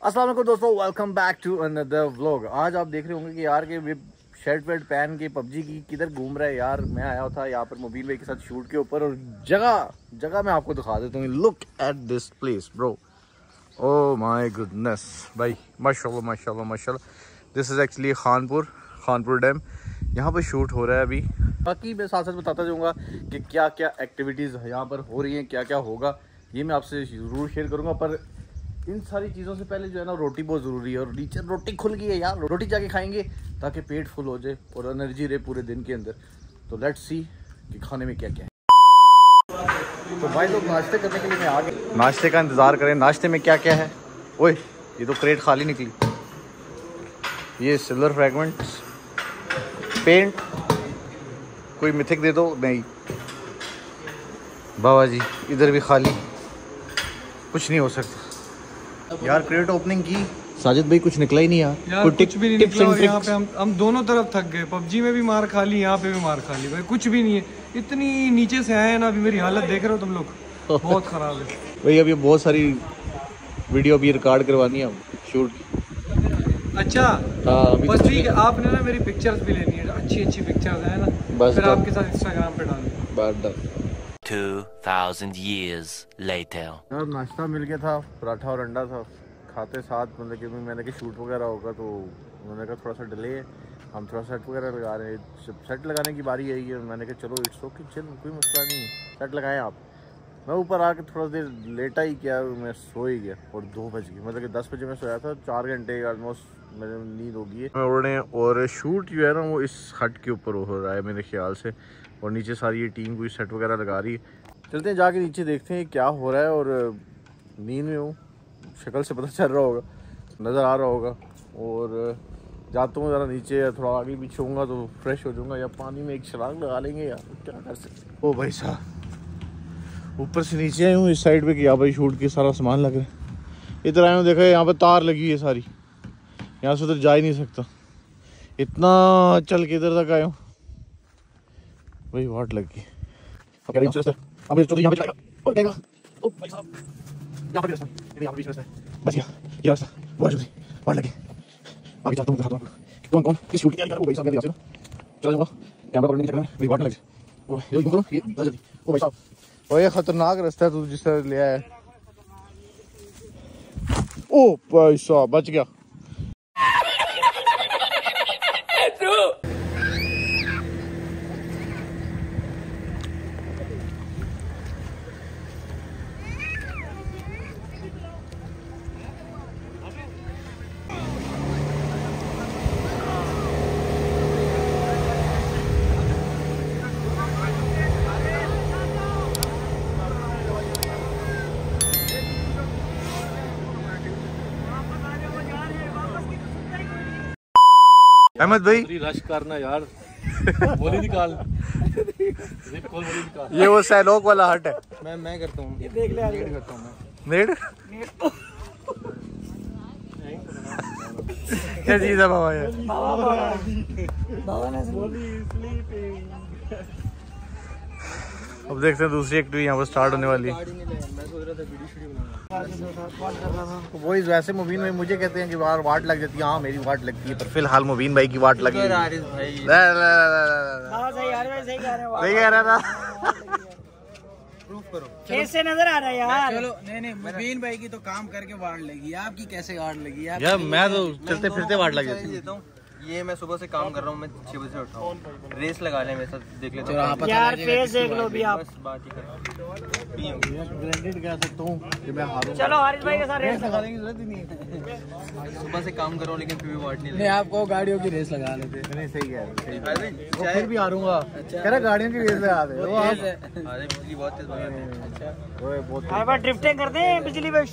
अस्सलाम वालेकुम दोस्तों, welcome back to another vlog. आज आप देख रहे होंगे कि यार के शर्ट वर्ट पहन के पबजी की किधर घूम रहा है यार। मैं आया था यहाँ पर मुबीन भाई के साथ शूट के ऊपर, और जगह मैं आपको दिखा देता हूँ। Look at this place bro, oh my goodness भाई, माशाल्लाह माशाल्लाह माशाल्लाह। This is actually Khanpur dam, यहाँ पर शूट हो रहा है अभी। बाकी मैं साथ साथ बताता जाऊँगा कि क्या क्या एक्टिविटीज़ यहाँ पर हो रही हैं, क्या क्या होगा, ये मैं आपसे ज़रूर शेयर करूँगा। पर इन सारी चीज़ों से पहले जो है ना, रोटी बहुत ज़रूरी है। और नीचे रोटी खुल गई है यार, रोटी जाके खाएंगे ताकि पेट फुल हो जाए और एनर्जी रहे पूरे दिन के अंदर। तो लेट्स सी कि खाने में क्या क्या है। तो भाई लोग नाश्ते करने के लिए मैं आ गया, नाश्ते का इंतज़ार करें। नाश्ते में क्या क्या है? ओए ये तो क्रेट खाली निकली। ये सिल्वर फ्रैगमेंट्स, पेंट, कोई मिथिक दे दो। नहीं बाबा जी, इधर भी खाली, कुछ नहीं हो सकता यार। क्रेट ओपनिंग की साजिद भाई, कुछ निकला ही नहीं यार कुछ भी नहीं निकला। यहाँ पे हम दोनों तरफ थक गए। पबजी में भी मार खा ली, यहाँ पे भी मार खा ली भाई। कुछ भी नहीं है, इतनी नीचे से आए हैं ना। अभी मेरी हालत देख रहे हो तुम लोग, बहुत खराब है भाई। अभी बहुत सारी वीडियो भी रिकॉर्ड करवानी है शूट की। अच्छा हाँ, बस ठीक है। आपने ना मेरी पिक्चर्स भी लेनी है, अच्छी पिक्चर्स है ना, बस फिर आपके साथ इंस्टाग्राम पे डालूंगा। 2000 years later। यार नाश्ता मिल गया था, पराठा और अंडा था। खाते साथ मतलब कि मैंने कि शूट वगैरह होगा, तो उन्होंने कहा थोड़ा सा डिले है, हम थोड़ा सेट वगैरह लगा रहे हैं। जब सेट लगाने की बारी आई है, मैंने कहा चलो इट्स ओके, चल कोई मसला नहीं है, सेट लगाएं आप। मैं ऊपर आके थोड़ा देर लेटा ही क्या, मैं सो ही गया। और 2 बज गए, मतलब कि 10 बजे मैं सोया था। 4 घंटे ऑलमोस्ट मेरे नींद हो गई है। उड़ने और शूट जो है ना, वो इस हट के ऊपर हो रहा है मेरे ख्याल से। और नीचे सारी ये टीम कोई सेट वगैरह लगा रही है। चलते हैं जाके नीचे, देखते हैं क्या हो रहा है। और नींद में हूँ, शक्ल से पता चल रहा होगा, नज़र आ रहा होगा। और जाता हूँ ज़रा नीचे, या थोड़ा आगे पीछे होऊंगा तो फ्रेश हो जाऊँगा, या पानी में एक छलांग लगा लेंगे यार, क्या कर सकते। ओ भाई साहब, ऊपर से नीचे आए हूँ इस साइड पे कि यहाँ भाई शूट के सारा सामान लग रहा है। इधर आए हूँ, देखा यहाँ पर तार लगी है सारी, यहाँ से उधर जा ही नहीं सकता। इतना चल के इधर तक आया हूँ भाई, वाट लग गई। अब तो यहाँ पे जाएगा, जाएगा। ओ भाई साहब, यहाँ पर यहाँ पे बीच में है, बच गया ये रास्ता। बहुत जल्दी वाट लगी। आगे जाता हूँ, दिखाता हूँ कौन कौन किस शूट की तैयारी कर रहा है। भाई साहब, यहाँ से चला जाऊँगा, कैमरा पकड़ने के चक्कर में मेरी वाट लग जाए। ओ ये घूम लो, ये जल्दी। ओ भाई साहब, ओ ये खतरनाक रास्ता है तू जिस तरह ले आया है। ओ भाई साहब, बच गया। अहमद भाई रश करना यार, बोली निकाल। ये वो सैलोक वाला हट है। मैं करता हूँ, ये देख ले, आगे करता हूँ मैं। नेट क्या चीज है बाबा यार? बाबा ने अब देखते हैं दूसरी एक्टिविटी यहाँ पर स्टार्ट होने वाली है। वही वैसे मुबीन भाई मुझे कहते हैं कि बाहर वाट लग जाती है। हाँ मेरी वाट लगती है, पर फिलहाल मुबीन भाई की वाट लगी। सही कह रहा था। प्रूफ करो, कैसे नजर आ रहा है यार? चलो नहीं मुबीन भाई की तो काम करके वाट लगी, आपकी कैसे वाट लगी? यार मैं तो चलते फिरते वाट लग जाती है। ये मैं सुबह से काम कर रहा हूँ, मैं 6 बजे से उठा हूँ। रेस लगा लें मेरे साथ, देख लेते हैं यार। फेस देख लो भी आप, बस बात ही ग्रेडेड कह सकता हूँ कि मैं हारूं। चलो हारिस भाई के साथ रेस लगा लेंगे, जरूरत ही नहीं है। सुबह से काम कर रहा हूँ लेकिन फिर भी वाट नहीं नहीं, आपको गाड़ियों की रेस लगा लेते। नहीं सही कह रहे, लगी। फिर भी हारूंगा। कह रहा गाड़ियों की रेस लगा दे। बिजली बहुत तेज भगाते हैं। हर बार ड्रिफ्टिंग करते हैं बिजली पे।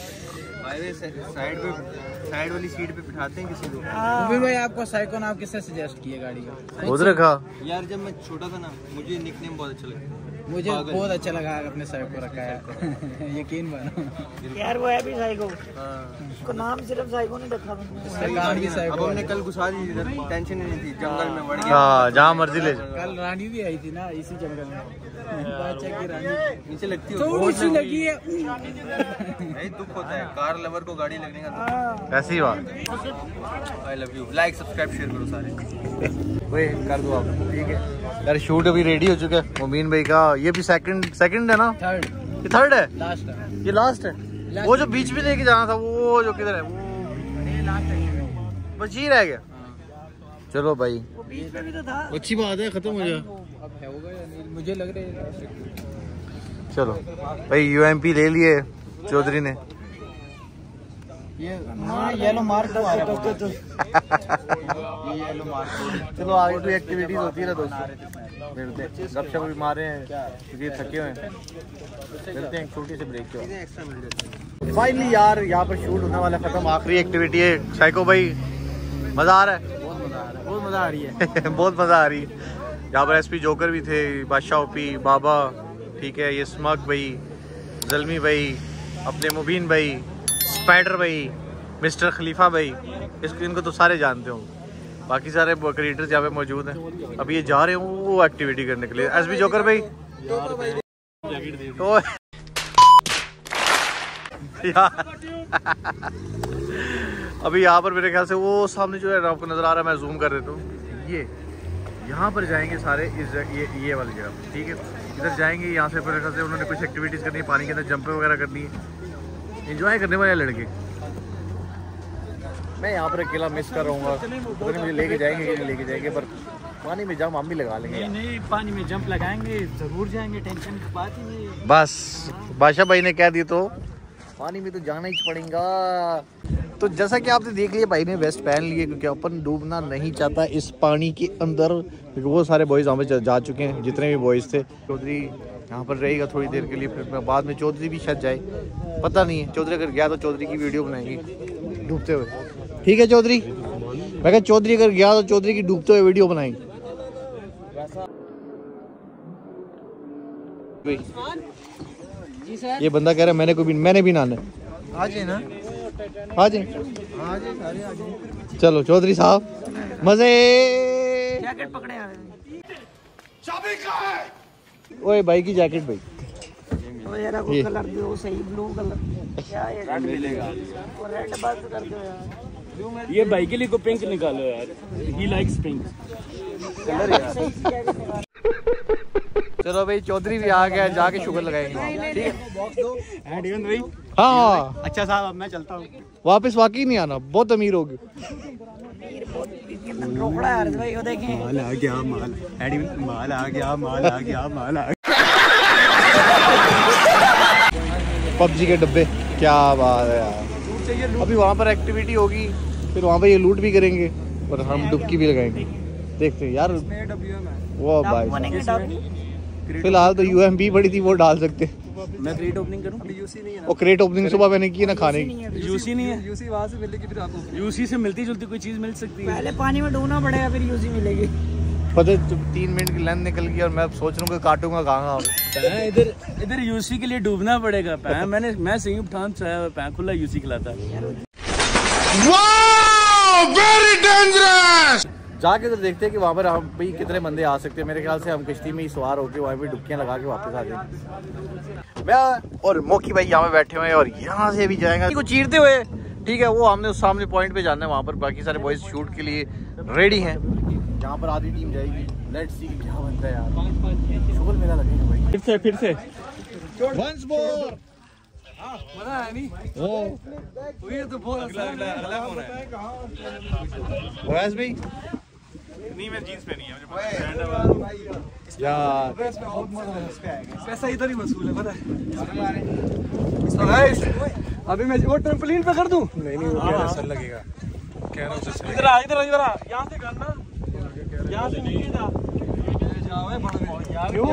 साइड वाली सीट पे बिठाते हैं किसी को। मुबीन भाई आपको साइको नाम किसने सजेस्ट किया गाड़ी का? खुद रखा यार, जब मैं छोटा था ना, मुझे निकनेम बहुत अच्छा लगता मुझे बहुत अच्छा लगा अपने साइड को रखा है। यकीन मानो यार वो है भी साइको, उसको नाम सिर्फ साइको नहीं रखा अब हमने कल घुसा दी, टेंशन नहीं थी, जंगल में बढ़ गया। हाँ जहाँ मर्जी ले जाओ। कल रानी भी आई थी ना इसी जंगल में, बादशाह की रानी नीचे लगती है, थोड़ी सी लगी है। नहीं दुख होता है, कार लवर को गाड़ी लगने का। ऐसी बात। I love you. Like subscribe share करो सारे। वही कर दो आप, ठीक है यार। शूट अभी रेडी हो चुका है मुबीन भाई का। ये भी सेकंड है ना? ये थर्ड है, लास्ट है, ये लास्ट है। वो जो बीच में लेके जाना था वो जो किधर है वो बस ही रह गया। चलो भाई अच्छी बात है, खत्म हो गया। मुझे लग रहा है। चलो भाई यूएमपी ले लिए चौधरी ने। ये येलो मार्क तो आ रहा है। चलो आगे कोई एक्टिविटीज होती है ना दोस्तों, मिलते हैं, गपशप भी मारे हैं क्योंकि थके हुए हैं। मिलते हैं छोटी सी ब्रेक के बाद। फाइनली यार यहाँ पर शूट होने वाला खत्म। आखिरी एक्टिविटी है। साइको भाई मजा आ रहा है? बहुत मजा आ रही है। बहुत मजा आ रही है। यहाँ पर एसपी जोकर भी थे, बादशाह ओपी, बाबा, ठीक है, ये स्मग भाई, जल्मी भाई, अपने मुबीन भाई, स्पाइडर भाई, मिस्टर खलीफा भाई, इनको तो सारे जानते हो। बाकी सारे क्रिएटर्स यहाँ पे मौजूद हैं। अभी ये जा रहे हैं वो एक्टिविटी करने के लिए। एसपी जोकर भाई तो अभी यहाँ पर मेरे ख्याल से वो सामने जो है आपको नजर आ रहा है, मैं जूम कर देता हूँ। ये यहाँ पर जाएंगे सारे ये वाली जगह, ठीक है। इधर जाएंगे, यहाँ से मेरे ख्याल से उन्होंने कुछ एक्टिविटीज़ करनी है, पानी के अंदर जंप वगैरह करनी है, एंजॉय करने वाले लड़के। मैं यहाँ पर अकेला मिस कर रहूँगा, मुझे लेके जाएंगे कि नहीं लेके जाएंगे, पर पानी में जंप हम भी लगा लेंगे। नहीं पानी में जंप लगाएंगे, जरूर जाएंगे, टेंशन की बात ही नहीं। बस बादशाह भाई ने कह दी तो पानी में तो जाना ही पड़ेगा। तो जैसा कि आपने देख लिया, भाई ने वेस्ट पहन लिए क्योंकि अपन डूबना नहीं चाहता इस पानी के अंदर, क्योंकि वो सारे बॉयज़ वहाँ पे जा चुके हैं, जितने भी बॉयज़ थे। चौधरी यहाँ पर रहेगा थोड़ी देर के लिए, फिर बाद में चौधरी भी शायद जाए, पता नहीं है। चौधरी अगर गया तो चौधरी की वीडियो बनाएंगे डूबते हुए, ठीक है चौधरी? मैं कहा चौधरी अगर गया तो चौधरी की डूबते हुए वीडियो बनाएंगे। ये बंदा कह रहा है मैंने भी नहाना है। आ जाए ना, आ जाए। चलो चौधरी साहब मजे। जैकेट पकड़े ओए भाई की जैकेट भाई, यार को कलर दो सही, ब्लू कलर क्या है, रेड मिलेगा, रेड बस कर दो यार। ये भाई के लिए को पिंक निकालो यार, ही लाइक्स पिंक कलर यार। चलो भाई चौधरी भी आ गया, जाके शुगर लगाएंगे, ठीक है? भाई हाँ अच्छा साहब, अब मैं चलता हूँ। वापस वाकई नहीं आना, बहुत अमीर होगी। रोकड़ा यार भाई, वो देखें माल आ गया, माल माल आ गया, माल आ गया, माल आ गया। पबजी के डब्बे, क्या बात है यार। अभी वहाँ पर एक्टिविटी होगी, फिर वहाँ पर ये लूट भी करेंगे और हम डुबकी भी लगाएंगे। देखते हैं यार वो भाई। फिलहाल तो यूएमपी पड़ी थी, वो डाल सकते। मैं क्रेट ओपनिंग करूं? और क्रेट ओपनिंग सुबह मैंने की ना, खाने की। यूसी नहीं है, यूसी वहाँ से मिलेगी, फिर आपको यूसी से मिलती जुलती कोई चीज मिल सकती है। पहले पानी में डूबना पड़ेगा, फिर यूसी मिलेगी। पता है 3 मिनट की लेंथ निकल गई और मैं सोच रहा हूँ कि काटूंगा कहाँ। इधर यूसी के लिए डूबना पड़ेगा। मैं सिंह पठान से आया, पैं खुला यूसी खिलाता है। जाके तो देखते हैं कि वहाँ पर हम भाई कितने बंदे आ सकते हैं। मेरे ख्याल से हम किश्ती में ही सवार होकर वहाँ पे डुबकियाँ लगा के वापस आ जाएंगे। मैं और मोकी भाई यहाँ पे बैठे हुए हैं और यहाँ से भी जाएंगे को चीरते हुए, ठीक है? वो हमने उस सामने पॉइंट पे जाना है, वहाँ पर बाकी सारे बॉयज शूट के लिए रेडी हैं। यहाँ पर आधी टीम जाएगी, लेट्स सी क्या बनता है यार। शुगर मेला लगेगा भाई। फिर से वंस मोर। मजा आया नहीं? ये तो बहुत अगला कौन है? वैस भाई नहीं, मैं जींस पहनी है यार, पैसा इधर ही वसूल है, पता है? अभी मैं वो ट्रम्पोलिन पे कर दूं? नहीं वो कह रहा सर लगेगा, कह रहा हूं सर। इधर आ, यहाँ से करना, यहाँ से नहीं था। क्यों?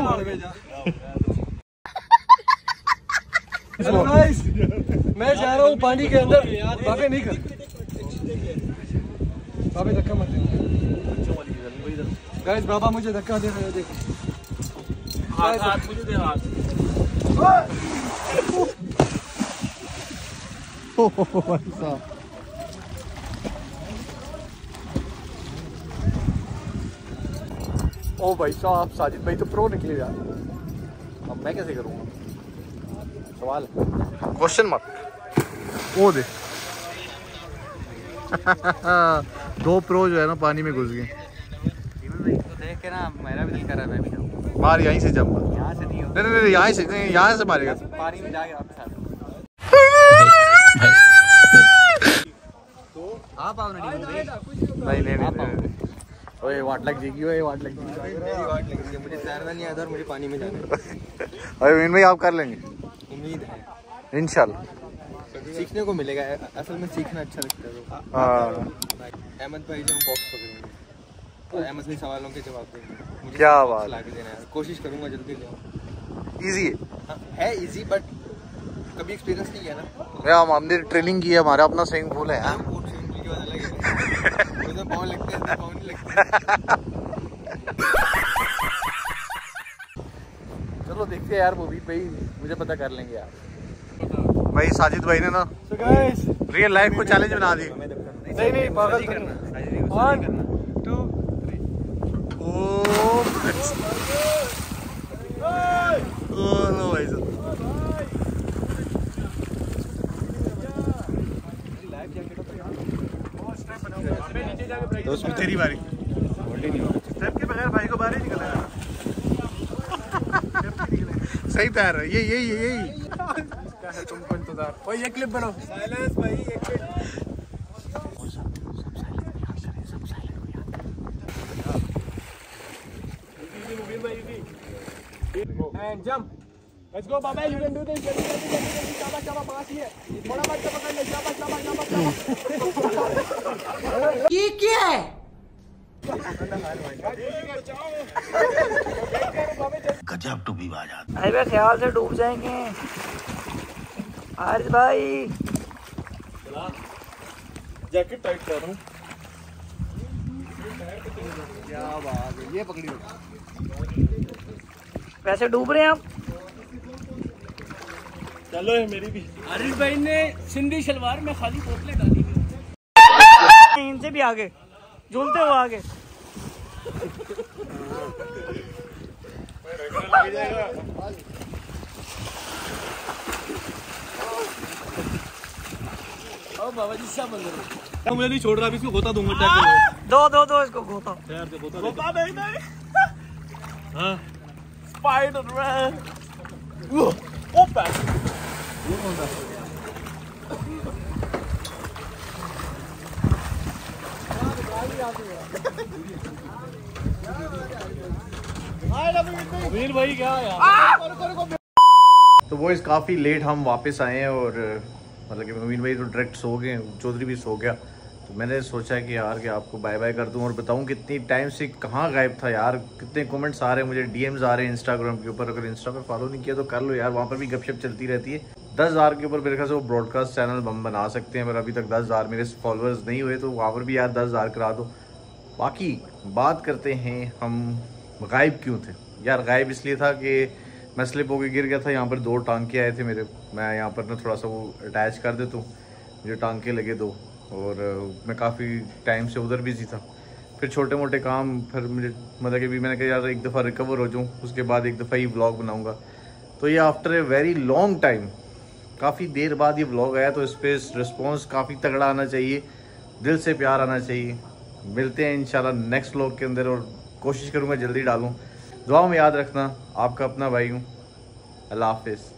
मैं जा रहा हूँ पानी के अंदर, बाबे नहीं कर, बाबे धक्का मत दे गाइस। बाबा मुझे धक्का दे रहे हैं, देखो हाथ मुझे दे हाथ। ओ भाई साहब, साजिद भाई तो प्रो निकले यार। अब मैं कैसे करूँगा? सवाल क्वेश्चन मार्क। ओ दे दो प्रो जो है ना पानी में घुस गए। तो देख के ना मेरा भी दिल कर रहा है मैं भी जाऊँ। मार यहीं से जंप। यहाँ से नहीं होगा, नहीं यहाँ से मारेगा। पानी में जाके आपके साथ। आप आओ नहीं। ओए वाट लग जाएगी, ओए वाट लग जाएगी। मुझे तैरना नहीं आता और मुझे पानी में जाना है। अरे विन भाई आप कर लेंगे उम्मीद है, इंशाल्लाह। सीखने को मिलेगा, असल में सीखना अच्छा लगता है। हाँ अहमद भाई जो हम बॉक्स पकड़ेंगे तो अहमद भाई सवालों के जवाब देंगे। मुझे क्या बॉक्स बात ला के देना है, कोशिश करूंगा जल्दी जाऊँ। इजी है इजी, बट कभी एक्सपीरियंस नहीं किया ना। है। हमने ट्रेनिंग की है, हमारा अपना स्विमिंग पूल है यार। स्विमिंग पूल की बात अलग है, उसमें पाँव लगते हैं, पाँव नहीं लगते। चलो देखते हैं यार, मूवी भाई मुझे पता कर लेंगे यार। भाई साजिद भाई ने ना रियल लाइफ को चैलेंज बना दी। नहीं पागल करना। 1 2 3। नो भाई साहब, तो उसमें तेरी बारी। स्टेप के बगैर भाई को बाहर ही निकलेगा। सही तैयार है यही तुमको इंतजार। ओए ये क्लिप बनाओ। साइलेंस भाई, एक minute. And jump. Let's go, Baba. You can do this. जल्दी शाबाश पास ही है। थोड़ा बच्चा पकड़ ले। शाबाश। ये क्या है? गजब टूबी बाजा। अरे भाई ख्याल से डूब जाएंगे। आरिफ भाई जैकेट टाइट कर रहा हूँ। क्या बात है, ये पकड़ी। वैसे डूब रहे हैं आप? चलो है मेरी भी। आरिफ भाई ने सिंधी शलवार में खाली बोतलें डाली। इनसे भी आगे झूलते हुए आगे। बाबा जी सब अंदर। मुझे नहीं छोड़ रहा, अभी इसको गोता दूंगा। टैकल दो इसको गोता। यार से गोता नहीं। हाँ स्पाइडरमैन। ओपन। वो कौन सा? वीर भाई क्या यार। तो वो इस काफ़ी लेट हम वापस आए हैं और मतलब कि मोमिन भाई तो डायरेक्ट सो गए, चौधरी भी सो गया। तो मैंने सोचा कि यार कि आपको बाय बाय कर दूं और बताऊं कितनी टाइम से कहाँ गायब था यार। कितने कमेंट्स आ रहे हैं मुझे, डीएम्स आ रहे हैं इंस्टाग्राम के ऊपर। अगर इंस्टा पे फॉलो नहीं किया तो कर लो यार, वहाँ पर भी गपशप चलती रहती है। 10,000 के ऊपर मेरे ख्याल से वो ब्रॉडकास्ट चैनल हम बना सकते हैं, पर अभी तक 10,000 मेरे फॉलोअर्स नहीं हुए, तो वहाँ पर भी यार 10,000 करा दो। बाकी बात करते हैं हम गायब क्यों थे यार। गायब इसलिए था कि मैं स्लिप होकर गिर गया था। यहाँ पर 2 टांके आए थे मेरे, मैं यहाँ पर ना थोड़ा सा वो अटैच कर देता हूँ, मुझे टांके लगे 2, और मैं काफ़ी टाइम से उधर बिजी था। फिर छोटे मोटे काम, फिर मुझे मतलब कि भी मैंने कहा यार एक दफ़ा रिकवर हो जाऊँ, उसके बाद एक दफ़ा ही व्लॉग बनाऊँगा। तो ये after a very long time, काफ़ी देर बाद ये व्लॉग आया, तो इस पर रिस्पॉन्स काफ़ी तगड़ा आना चाहिए, दिल से प्यार आना चाहिए। मिलते हैं इंशाल्लाह नेक्स्ट व्लॉग के अंदर, और कोशिश करूँगा जल्दी डालूँ। दुआओं में याद रखना, आपका अपना भाई हूँ। अल्लाह हाफिज़।